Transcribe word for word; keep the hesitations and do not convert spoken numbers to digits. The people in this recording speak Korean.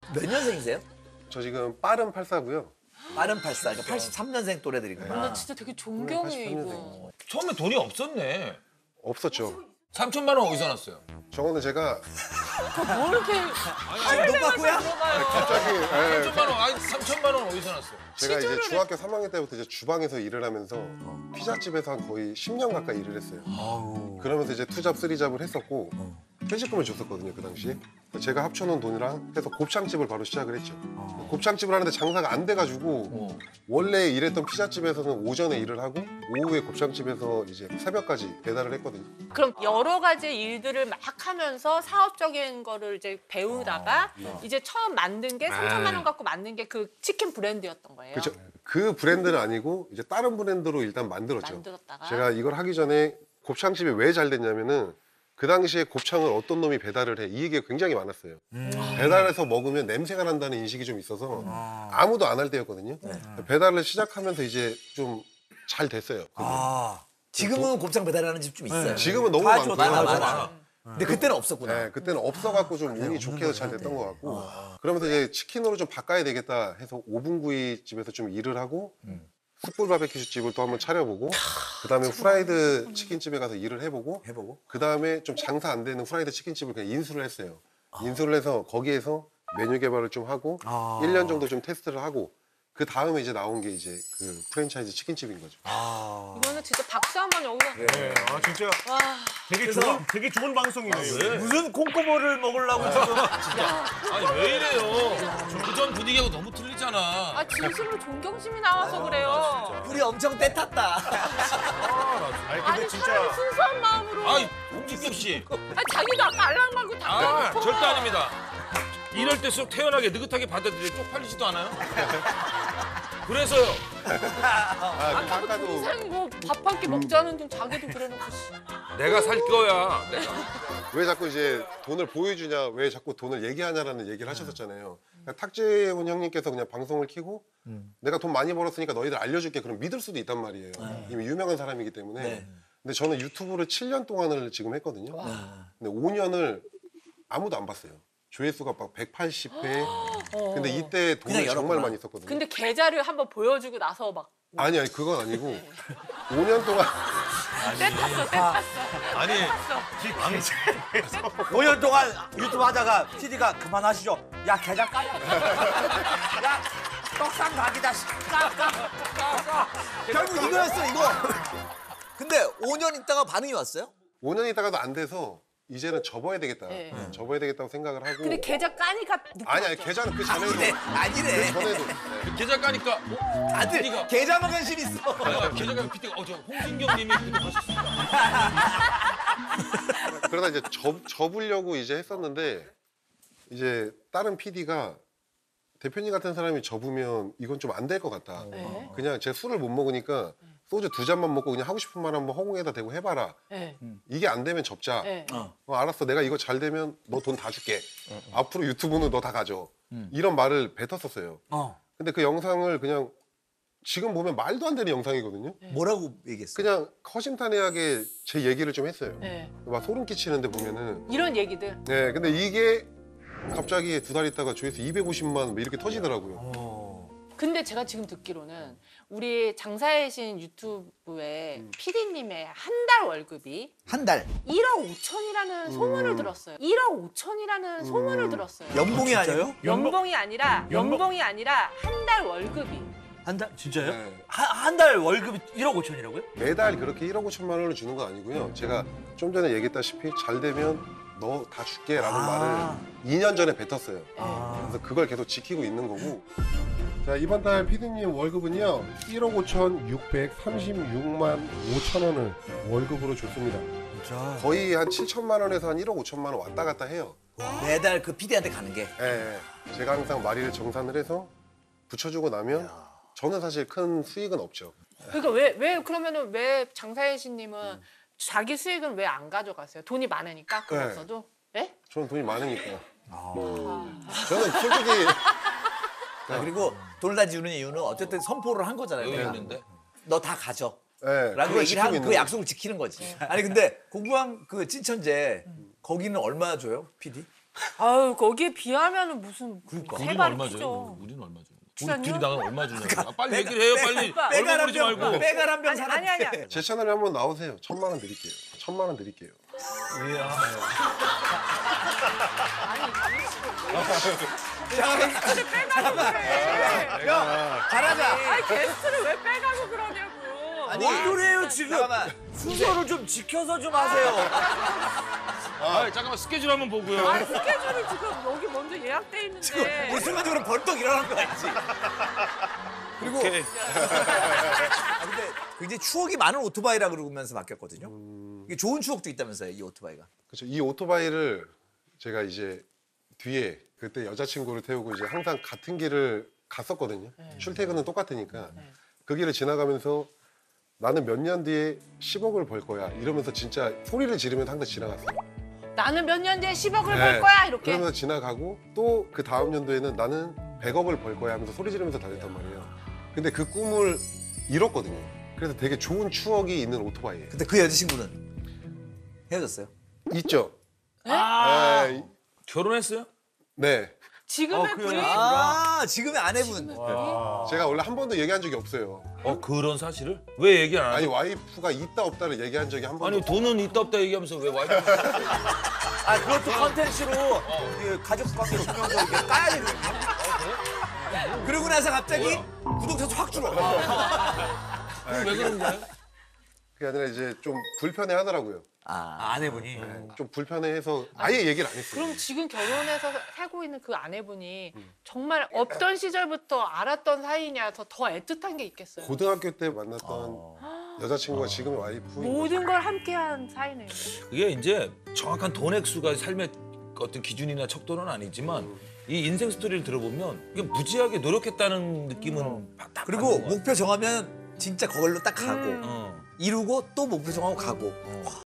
몇 년생이세요? 저 지금 빠른 팔사고요. 빠른 팔사, 그러니까 팔십삼 년생 또래들이구나. 나 진짜 되게 존경해 이거. 처음에 돈이 없었네. 없었죠. 삼천만 원 어디서 났어요? 저거는 제가 뭐 이렇게 아니, 노빠꾸야? 갑자기 예, 삼천만 원, 아니 삼천만 원 어디서 났어요? 제가 이제 중학교 삼 학년 때부터 이제 주방에서 일을 하면서 피자집에서 한 거의 십 년 가까이 일을 했어요. 그러면서 이제 투잡, 쓰리잡을 했었고 퇴직금을 줬었거든요, 그 당시에. 제가 합쳐놓은 돈이랑 해서 곱창집을 바로 시작을 했죠. 곱창집을 하는데 장사가 안 돼가지고 원래 일했던 피자집에서는 오전에 일을 하고 오후에 곱창집에서 이제 새벽까지 배달을 했거든요. 그럼 여러 가지 일들을 막 하면서 사업적인 거를 이제 배우다가 이제 처음 만든 게 삼천만 원 갖고 만든 게 그 치킨 브랜드였던 거예요. 그렇죠. 그 브랜드는 아니고 이제 다른 브랜드로 일단 만들었죠. 만들었다가 제가 이걸 하기 전에 곱창집이 왜 잘 됐냐면은 그 당시에 곱창을 어떤 놈이 배달을 해 이 얘기가 굉장히 많았어요. 음. 배달해서 먹으면 냄새가 난다는 인식이 좀 있어서 음. 아무도 안 할 때였거든요. 네. 배달을 시작하면서 이제 좀 잘 됐어요. 아, 지금은 곱창 배달하는 집 좀 있어요. 네. 지금은 너무 다 많고요. 많아, 많아. 근데 그때는 없었구나. 네, 그때는 없어갖고 좀 운이 좋게 해서 잘 됐던 것 같고 그러면서 이제 치킨으로 좀 바꿔야 되겠다 해서 오븐구이 집에서 좀 일을 하고 음. 숯불 바베큐 집을 또 한번 차려보고 그다음에 후라이드 치킨집에 가서 일을 해보고 해보고 그다음에 좀 장사 안 되는 후라이드 치킨집을 그냥 인수를 했어요. 인수를 해서 거기에서 메뉴 개발을 좀 하고 아. 일 년 정도 좀 테스트를 하고 그 다음에 이제 나온 게 이제 그 프랜차이즈 치킨집인 거죠. 아. 이거는 진짜 박수 한번 여기서. 네, 아 진짜 와. 되게 그래서- 좋은 되게 좋은 방송이네요. 무슨 콩고물을 먹으려고 지금. 아니 왜 이래요? 그전 분위기하고 너무 틀리잖아. 아 진심으로 존경심이 나와서 그래요. 우리 엄청 때 탔다. 아니 근데 아니 진짜 사람이 순수한 마음으로. 아이 홍진경 씨. 아니, 자기도 아까 알람 말고 다 아 까놓고. 절대 아닙니다. 이럴 때일수록 태연하게 느긋하게 받아들여 쪽팔리지도 않아요? 그래서요. 아, 그 아까도 인생 뭐밥 한 끼 먹자는 좀 자기도 그래놓고. 씨. 내가 살 거야. 내가. 왜 자꾸 이제 돈을 보여주냐, 왜 자꾸 돈을 얘기하냐라는 얘기를 하셨었잖아요. 그러니까 탁재훈 형님께서 그냥 방송을 켜고 내가 돈 많이 벌었으니까 너희들 알려줄게. 그럼 믿을 수도 있단 말이에요. 이미 유명한 사람이기 때문에. 네. 근데 저는 유튜브를 칠 년 동안을 지금 했거든요. 근데 오 년을 아무도 안 봤어요. 조회수가 막 백팔십 회. 근데 이때 돈을 그냥 정말 열었구나. 많이 썼거든요. 근데 계좌를 한번 보여주고 나서 막 아니 아니 그건 아니고 오 년 동안 떼탔어 떼탔어. 아니 오 년 동안 유튜브 하다가 피디가 그만하시죠. 야 계좌 까야. 야 떡상 각이다. 결국 이거였어 이거. 근데 오 년 있다가 반응이 왔어요? 오 년 있다가도 안 돼서 이제는 접어야 되겠다. 네. 접어야 되겠다고 생각을 하고. 근데 계좌 까니까 느낌 아니 아니 없죠? 계좌는 그 전에도 아니래 아니래. 그 전에도 네. 계좌 까니까 어? 다들 피디가 계좌만 관심 있어. 내가 계좌 까니까 피디가 어저 홍진경님이 구독하셨습니다. 그러다 이제 접, 접으려고 이제 했었는데 이제 다른 피디가 대표님 같은 사람이 접으면 이건 좀 안 될 것 같다. 네. 그냥 제가 술을 못 먹으니까 소주 두 잔만 먹고 그냥 하고 싶은 말 한번 허공에다 대고 해봐라. 네. 이게 안 되면 접자. 네. 어. 어, 알았어. 내가 이거 잘 되면 너 돈 다 줄게. 앞으로 유튜브는 너 다 가져. 이런 말을 뱉었었어요. 어. 근데 그 영상을 그냥 지금 보면 말도 안 되는 영상이거든요. 뭐라고 얘기했어? 그냥 허심탄회하게 제 얘기를 좀 했어요. 네. 막 소름 끼치는데 보면은. 이런 얘기들. 네, 근데 이게 갑자기 두 달 있다가 조회수 이백오십만 뭐 이렇게 터지더라고요. 근데 제가 지금 듣기로는 우리 장사의 신 유튜브에 피디님의 한 달 월급이 한 달. 일억 오천이라는 소문을 들었어요. 일억 오천이라는 소문을 들었어요. 연봉이 아니에요? 연봉이 아니라 연봉? 연봉이 아니라 한 달 월급이. 한 달? 진짜요? 네. 한 달 월급이 일억 오천이라고요? 매달 그렇게 일억 오천만 원을 주는 건 아니고요. 제가 좀 전에 얘기했다시피 잘 되면 너 다 줄게 라는 아. 말을 이 년 전에 뱉었어요. 아. 그래서 그걸 계속 지키고 있는 거고. 자, 이번 달 피디님 월급은요. 일억 오천육백삼십육만 오천 원을 월급으로 줬습니다. 진짜. 거의 한 칠천만 원에서 한 일억 오천만 원 왔다 갔다 해요. 매달 그 피디한테 가는 게. 예, 예. 제가 항상 마리를 정산을 해서 붙여주고 나면 저는 사실 큰 수익은 없죠. 그러니까 왜 왜 그러면은 왜 장사의 신님은 자기 수익은 왜 안 가져가세요? 돈이 많으니까 그랬어도. 예? 저는 돈이 많으니까. 저는 솔직히 아, 그리고 돈을 다 지우는 이유는 어쨌든 선포를 한 거잖아요. 여기 내가. 있는데. 너 다 가져. 예, 라고 그걸 얘기를 지키고 하고 있는 그 거죠. 약속을 지키는 거지. 아니 근데 공부한 그 찐천재 거기는 얼마나 줘요, 피디? 아유 거기에 비하면은 무슨 우리는 세발 얼마 크죠. 줘요? 우리는 얼마 줘요? 우리 출연료? 둘이 나가면 얼마 주냐고. 아, 빨리 얘기를 해요, 빨리. 얼마 부르지 말고. 빼갈 한병 아니 사람. 아니 아니야. 제 채널에 한번 나오세요. 천만 원 드릴게요. 천만 원 드릴게요. 야, 잘하자. 아니 게스트를 왜 빼가고 그러냐고. 뭔 소리예요 지금? 순서를 좀 지켜서 좀 하세요. 아, 잠깐만 스케줄 한번 보고요. 아니 스케줄이 지금 여기 먼저 예약돼 있는데. 우리 순간적으로 벌떡 일어난 거 알지? 그리고 오케이. 아, 근데 굉장히 추억이 많은 오토바이라 그러면서 맡겼거든요. 이게 좋은 추억도 있다면서요, 이 오토바이가. 그렇죠. 이 오토바이를 제가 이제 뒤에 그때 여자친구를 태우고 이제 항상 같은 길을 갔었거든요. 출퇴근은 똑같으니까. 그 길을 지나가면서 나는 몇 년 뒤에 십억을 벌 거야 이러면서 진짜 소리를 지르면서 항상 지나갔어요. 나는 몇 년 뒤에 십억을 네. 벌 거야 이렇게. 그러면서 지나가고 또 그 다음 연도에는 나는 백억을 벌 거야 하면서 소리 지르면서 다녔단 말이에요. 근데 그 꿈을 이뤘거든요. 그래서 되게 좋은 추억이 있는 오토바이예요. 근데 그 여자친구는 헤어졌어요? 있죠? 아, 네. 결혼했어요? 네. 지금의 부인. 아 지금의 아내분. 제가 원래 한 번도 얘기한 적이 없어요. 어, 그런 사실을? 왜 얘기 안 아니 하죠? 와이프가 있다 없다를 얘기한 적이 한 번도 아니, 돈은 있다 없다 얘기하면서 왜 와이프? 아 그것도 컨텐츠로 그 가족 관계로 보면서 이렇게 까야 되거든요. 그러고 나서 갑자기 구독자 수 확 줄어. 왜 그런 거예요? 그게 아니라 이제 좀 불편해 하더라고요. 아 아내분이. 좀 불편해해서 아예 얘기를 안 했어요. 그럼 지금 결혼해서 살고 있는 그 아내분이 정말 없던 시절부터 알았던 사이냐서 더 애틋한 게 있겠어요. 고등학교 때 만났던 여자친구가 지금의 와이프인 모든 걸 함께한 사이네요. 그게 이제 정확한 돈 액수가 삶의 어떤 기준이나 척도는 아니지만 이 인생 스토리를 들어보면 이게 무지하게 노력했다는 느낌은 딱 그리고 받는 것 같아요. 목표 정하면 진짜 거기로 딱 가고 음. 어. 이루고 또 목표 정하고 가고.